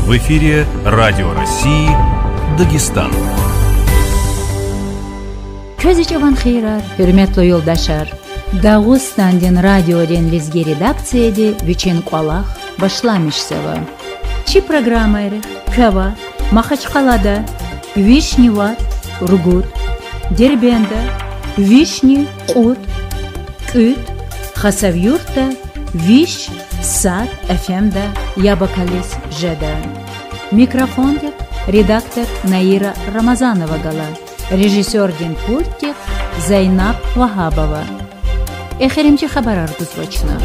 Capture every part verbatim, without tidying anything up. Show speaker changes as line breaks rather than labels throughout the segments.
В эфире Радио России Дагестан.
Көзүчөван хейрар, hürmetli yoldaşlar. Dağıstan'dan radyodan vizge redaktsiyede Вичен Куалах başlamışsava. Çi programayri Kava, Махачкалада, Вишневат, Ургут, Дербенда, Вишни, Кут, Кют, Хасавюрта, Виш, Сад, эфемда, Ябакалис, Жеда. Микрофондик редактор Наира Рамазанова гала. Режиссер Дин Пуртик Зайнаб Вахабова. Эхеримчи хабарар гузвачна.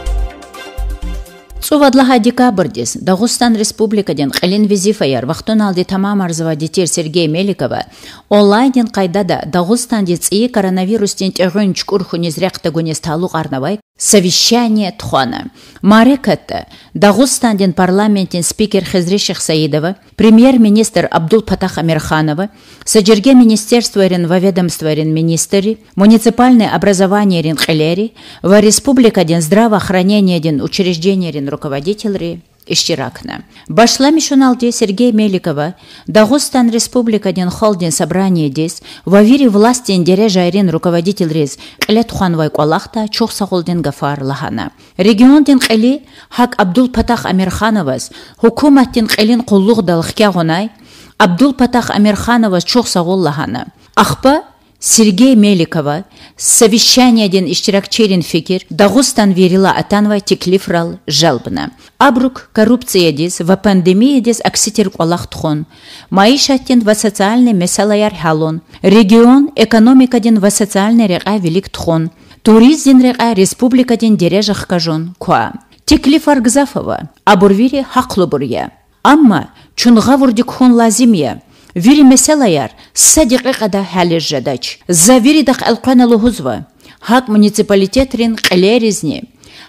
Цувадлаха декабрдис Дагыстан Республикаден Кылин Визифаяр вақтон алды тамам арзывадитер Сергей Меликова онлайнен қайдада Дагыстан деци коронавирустен тегін чкурху незряқта гунес талуq арнавай совещание тхуана. Марекатта Дагыстанден парламентен спикер Хезриших Саидова, премьер-министр Абдул Патах Амирханова, саджерге министерстварен во ведомстварен министри, муниципальное образование рен Хелери, во республикаден здравоохранение ден учреждение рен руководитель Ищиракна. Башла мишуналде Сергей Меликова, Дагыстан Республикаден холден собрание дес, во вире власти дережайрен руководитель рез, Кылет Ханвай Куалахта, чох сагулден Гафар Лахана. Регион ден Кыли, Хак Абдул Патах Амирхановас, хукуматтен Кылин Куллух Далхкя Гунай, Абдул Патах Амирхановас чох сагул Лахана. Ахпа Сергей Меликова, совещание ден иштиракчерин фикир, Дагыстан верила атанвай теклифрал жалбна. Абрук коррупция дес, в пандемии дес акситер Куалах тхон, маишаттен в социальный месалаяр халон, регион экономика ден в социальный река велик тхон, туризм река республика ден дережах кажон, куа. Теклифар Гзафова, абурвири хаклубурья. Амма чунга вурдик хон лазимия. Вири меселаяр садиқи қада хәлі жадач. За вири дақ алқаналу хузва. Хак муниципалитетрин қылерізне.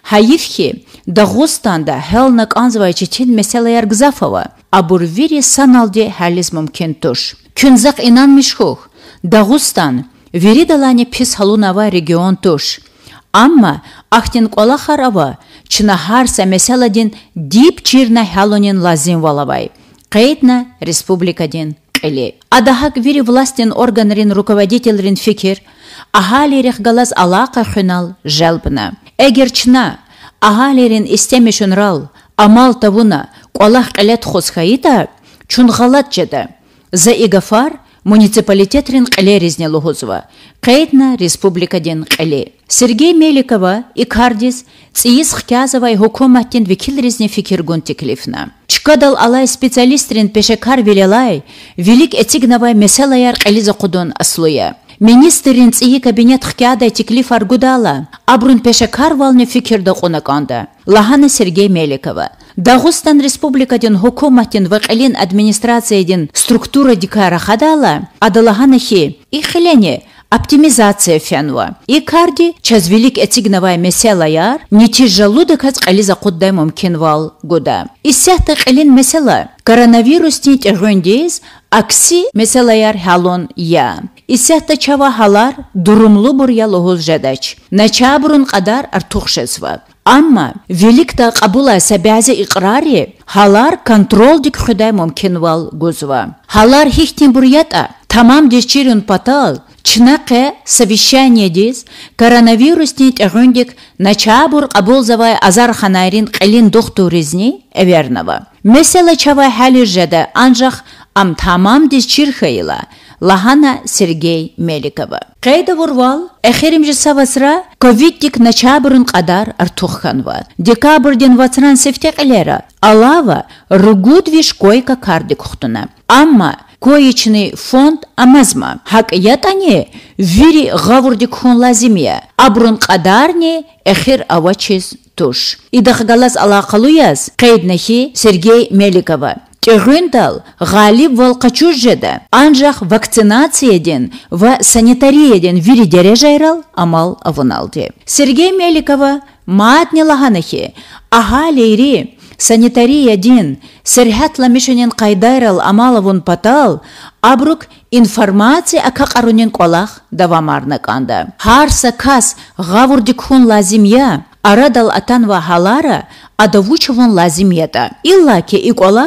Хаифхи Дагыстанда хәлнак анзвай чечен меселаяр Гзафова. Абур вири саналде хәліз мүмкін туш. Күнзақ инан мишхух. Дагыстан вири далане пис халунава регион туш. Амма ахтин Куалахарава чынахарса меселадин дип чирна хәлунин лазим валавай. Қейтна республикадин Кыли. Адахак вири властен органрин руководителрин фикир, ахалирих галаз алақа хунал жалбна. Эгерчна ахалирин истемешунрал, амал тавуна, Куалах Кылет хосхаита, чунгалат жада. За игафар муниципалитетрин Кылеризне лухузва. Қейтна республикадин Кыли. Сергей Меликова и Кардис циис хкязавай хукуматтен викилризне фикиргун теклифна. Чкадал алай специалистрин пешекар велелай, велик этигнавай меселаяр Кылиза кудон аслуя. Министрин ции кабинет хкядай теклиф аргудала, абрун пешекар валне фикирда кунаканда. Лахана Сергей Меликова. Дагыстан республикаден хукуматтен вакилин администрацияден структура дикара хадала, адалаханахи и хилене оптимизация фянва. И карди час велик этигнавай меселаяр, не тяжелуды кац Кылиза куддай мумкин вал года. И сяхта Кылин месела. Коронавирус нит эгөндейз, акси меселаяр халон я. И сяхта чава халар дурумлу бурья лохуз жадач. Начабрун кадар артухшесва. Амма великта кабула сабязе иқрари халар контрол дик худай мумкин вал гузва. Халар хихтин бурьята тамам дешчирун патал. Чнақе совещание дес коронавирус нит эгөндик начабур кабул завай азар ханайрин Кылин дохтуризни эвернава. Месела чава хали жада анжах ам тамам дешчирхайла. Лахана Сергей Меликова. Қайда вурвал, эхерим же савасра, ковиддик начабурын қадар артухханва. Декабрден вацран сефтеқлера, алава ругуд виш койка кардик хухтуна. Амма коечный фонд амазма. Хак ятане вири гавурдик хун лазимия. Абрун қадарне эхер авачиз туш. Идахгалаз алақалуяз, қайднахи Сергей Меликова. Тегындал галиб волкачужжеда, анжах вакцинацияден ва санитарияден вири дережайрал амал авуналде. Сергей Меликова маатне лаганахи, ахалейри санитарияден сэрхатла мишенен кайдайрал амал авун патал, абрук информация акакарунен Куалах давамарнаканда. Харса кас гавурдик хун лазимя, арадал атанва халара адавучевон лазимета. Иллаки и Куалах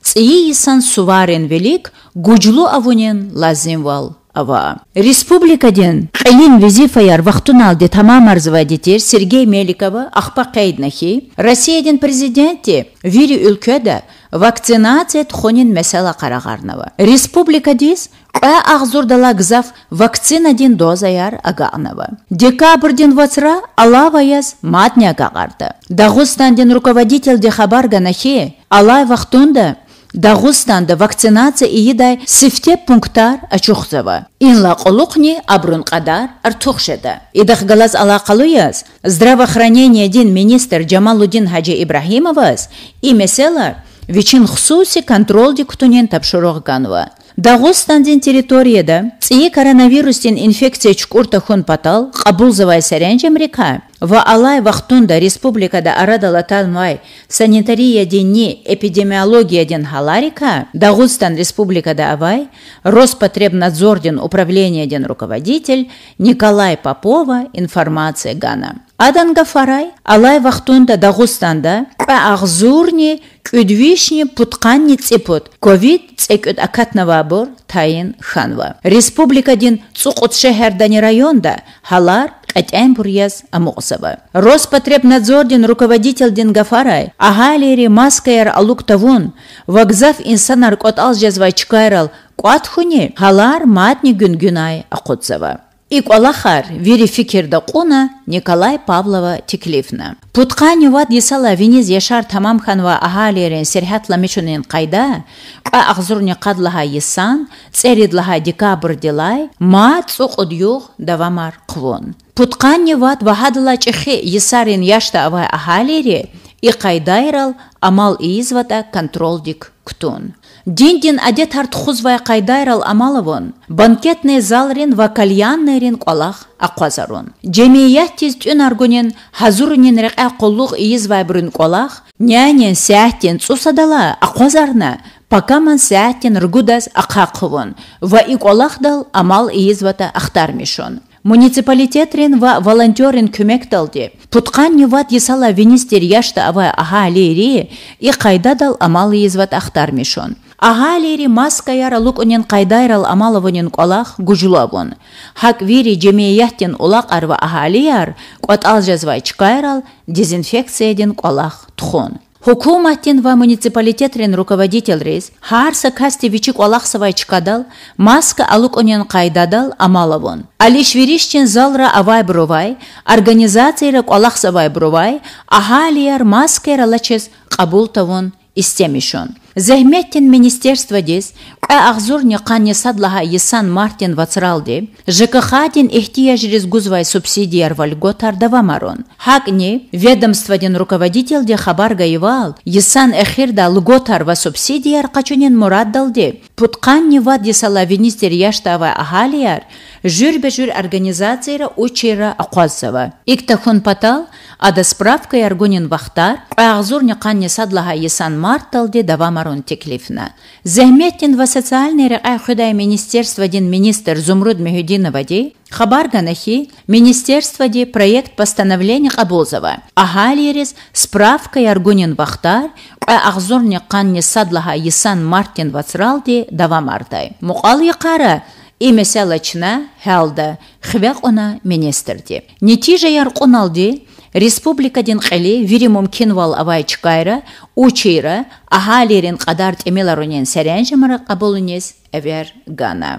ци исан суварен велик гуджлу авунен лазимвал ава. Республикаден Элин Визифаяр вахтуналде тамам арзывадитер Сергей Меликова ахпа кайднахи Россияден президенте вири ülkede вакцинация тхонин месела карагарнава. Республикадис а ахзурдала гзав вакцинаден дозаяр аганава. Декабрден вацра алаваяз матня гагарда. Дагустанден руководитель де хабарганахи алай вахтунда Дагустанда вакцинация иедай сифте пунктар ачухзава. Инла колукни абрун кадар артухшеда. Идах галаз алакалуяз здравоохранение дин министр Джамалудин Хаджи Ибрахимовас и меселар вичин хсуси контроль диктунен тапшурогганва. Дагустандин территорияда ци коронавирустин инфекция чкурта хон патал кабулзавай саренжем река. Ва алай вахтунда республикада арадала талмай санитария дени эпидемиология ден халарика Дагустан республикада авай Роспотребнадзорден управление ден руководитель Николай Попова информация гана. Адан гафарай алай вахтунда Дагустанда ахзурни кюдвишни путканни цепут ковид цекют акатнавабур тайын ханва. Республикадин цукут шехердани районда халар Атямпурьяз амуқсаба. Роспотребнадзорден руководитель ден гафарай агалери маскаяр алуктавун вагзав инсанар кот алжазвай чкайрал куатхуни халар матни гүнгүнай ақутсаба. Ик алахар вири фикирда куна Николай Павлова Теклифна. Путкани вад есала Вениз Яшар Тамамханва агалерен серхатла мечунен кайда а ахзурни кадлаха есан церидлаха декабр дилай ма цуқуд юх давамар қвон. Путкани вад вахадла чехе есарин яшта авай агалери и кайдайрал амал извата контролдик ктун. Диндин адет артхузвай кайдайрал амалавон банкетный залрин ва кальяннерин колах аквазарун. Джемияттиз тюн аргунин хазурунин река коллуг извай брин колах нянен сяхтин цусадала аквазарна Покаман сяхтин ргудаз акақвон ва и колахдал амал извата ахтармишон. Муниципалитетрин ва волонтерин көмекталди. Путканни ват есала винистер яшта авай агалери и кайдадал амал изват ахтармишон. Агалери маскаяра лукунен кайдайрал амалавонен колах гужулавон. Хак вири джемияттин улак арва агалияр кот алжазвай чкайрал дезинфекцияден колах тхон. Хукуматтин ва муниципалитетрин руководитель рейс харса касти вичик олахсавай чкадал маска алук онен кайдадал амалавон. Алишвиришчин залра авай бровай организациярак олахсавай бровай ахалияр маскера лачес кабултавон истемишон. Зехметтин министерство дес а ахзурни канне садлаха есан мартин вацралди ЖКХ-дин ихтияж резгузвай субсидияр вальготар давамарон. Хакни ведомстводин руководитель де хабар гаевал есан эхирда лготар ва субсидияр качунен мурад далди. Путканни вад есала винистер яштава ахалияр жюр-бе-жюр организацияра учера аквазсава. Иктахун патал ада справка яргунин вахтар а ахзурни канне садлаха есан марталди давамарон теклифна. Зехметтин ва социальный ряй худай министерство дин министр Зумруд Мехудинова ди хабар ганахи министерство ди проект постановления Кабулзова. Агалерис справка яргунин вахтар а ахзурни канне садлаха есан мартин вацралди давамардай. Муқал якара и меселачна хелда хвяк она министрди. Нетижа яркуналди республикадин қали вири мумкин вал авай чкайра учира агалерин қадар темеларунен сарянжамара қабулунес эвер гана.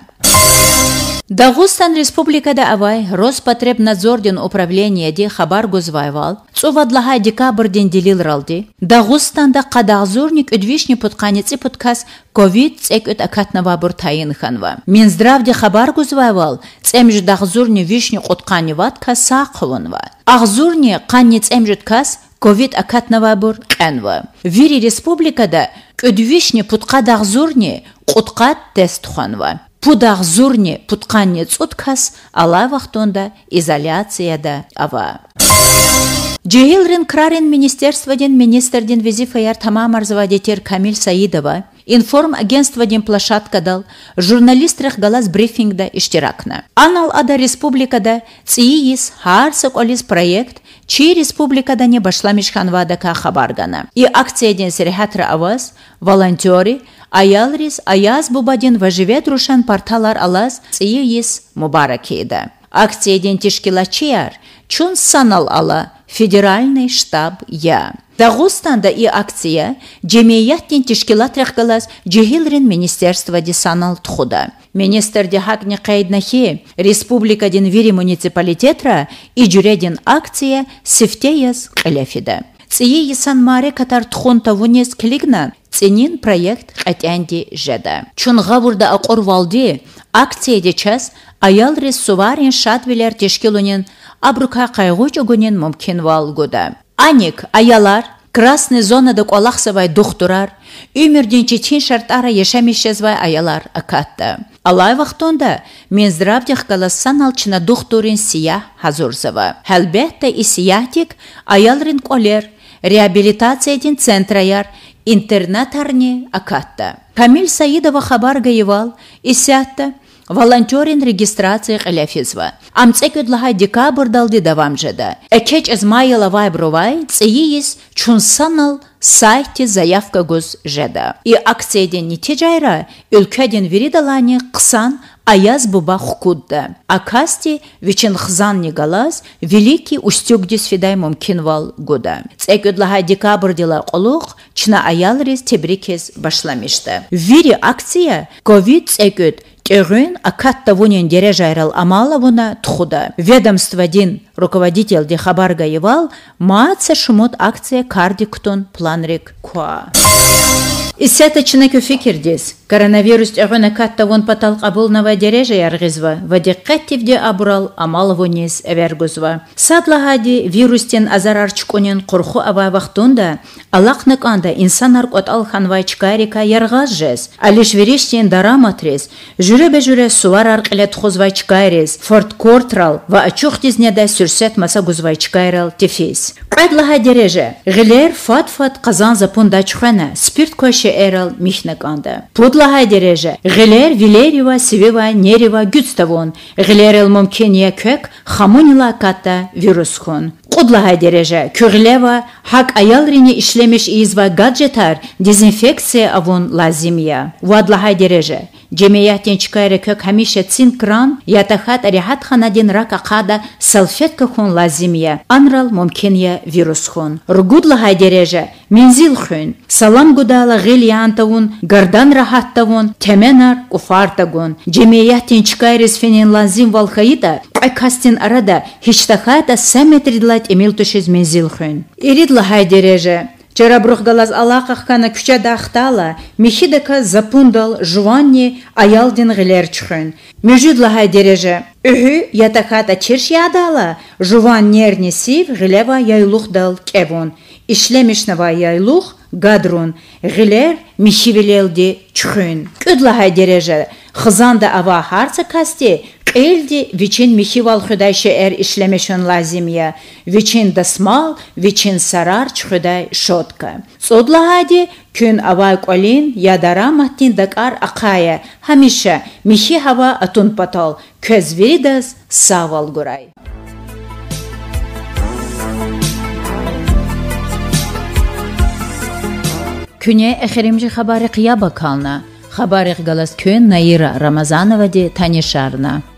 Дагустан республикада авай Роспотребнадзорден управление де хабар гузвайвал цувадлаха декабрден делилралди Дагустанда қадағзурник үдвишни путканицы путкас ковид цекют акатнава буртайын ханва. Минздравде хабар гузвайвал цемж дагзурни вишни қуткани ватка сақванва. Ахзурни қанни цемжут кас ковид акатнава бур қанва. Вири республикада үдвишни путка дагзурни қуткат тест ханва. Пудагзурни путканни цуткас алай вахтунда изоляцияда ава. Джехилрин крарин министерстводен министрден визифаяр тамам арзавадетер Камиль Саидова информ-агентство ден площадкадал, журналистрах галас брифингда иштиракна. Анал ада республикада циис харсак олис проект, чи республикада не башламиш ханвадака хабаргана. И акция ден серехатра аваз, волонтери, аялрис, аяз бубадин важивет рушан порталар алаз циис мубаракеда. Акция ден тишкилачияр, чун санал ала федеральный штаб я. Дагыстанда и акция джемияттин тишкилатрах галас джихилрин министерство де санал тхуда. Министр де хакни кайднахи республика ден вири муниципалитетра и джуредин акция сифтеяс каляфида. Цие исан маре катар тхунта вунес клигна ценин проект катянди жеда. Чун гавурда акор валди акция де час аял рес суварин шатвилер тишкилунин абрука кайгуч огунин мумкин валгуда. Аник аялар красный зонада колахсавай духтурар, өмірден чечен шартара ешамешезвай аялар акатта. Алай вақтонда Минздравдих галасан алчына духтурин сия хазурзава. Хәлбәтті и сиятик аялрин колер, реабилитацияден центраяр, интернатарни акатта. Камиль Саидова хабарга евал, исятта, волонтерин регистрация каляфизва. Амцекуд лахай декабр далди давам жеда. Экеч измайла вайбрувай, цеиис чунсанал сайте заявка гуз жеда. И акцияден нитижайра, ülkedен виридалани ксан аяз буба хукудда. Акасти вичин хзан негалаз, великий устюгдис фидай мумкин вал года. Цекуд лахай декабр дела колух, чна аялрис тебрикез башламишта. Вири акция ковид цекуд Кёрын акатта вунен дережайрал амала вуна тхуда. Ведомство дин руководитель де хабарга евал маатса шумот акция кардиктон планрик куа. Исятачына көфикирдес. Коронавирус тёрын акатта вун патал кабулнава дережайар гизва. Вадиккаттивде абурал амала вунес эвергузва. Садлагади вирустен азарарчкунен курху ава вахтунда алакнак анда инсанар котал ханвай чкарика яргаз жез. Алиш вериштен дараматрес. Жюре бежюре сувар аркылет хузвай чкайрес. Форт Кортрал ва ачух дизнеда сюрсет маса гузвай чкайрал тефис. Кадлага дереже. Гилер фат-фат казан запунда чхана. Спирт коше эрал михнак анда. Пудлага дереже. Гилер вилерева сивева нерева гюцтавон. Гилерел мумкения кök хамунила ката вирускон. Кудлага дереже. Кюрлева хак аялрине ишлемеш изва гаджетар дезинфекция авон лазимия. Вадлага дереже. Джемияттен чкайры кök хамише цин кран ятахат арихат ханадин рака қада салфетка хун лазимия. Анрал мумкения вирус хун. Ругудлага дереже. Мензил хун. Салам гудала гильянтавун, гардан рахаттавун, теменар уфартагун. Джемияттен чкайрис фенин лазим валхаида акастин арада хиштахата сэмметридлать эмилтушиз мензил хун. Иридлага дереже. Черабрух галаз алақаққана күча дақтала, мехидака запундал жуанни аялдин гилерчхын. Межудлахай дереже. Үхі ятахата черш ядала, жуан нерни сив гилева яйлухдал кевон. Ишлемишнава яйлух гадрун, гилер мехивелелди чхын. Күдлахай дереже. Хызанда ава харца касти, Элди вичин михивал худайше эр ишлемешон лазимия, вичин дасмал, вичин сарарч худай шотка. Содлагади күн авай колин ядара маттин дакар акая, хамиша михи хава атун патал, көз веридас савал гурай. Күне эхеримжи хабари қияба кална. Хабари галас күн Наира Рамазанова де танишарна.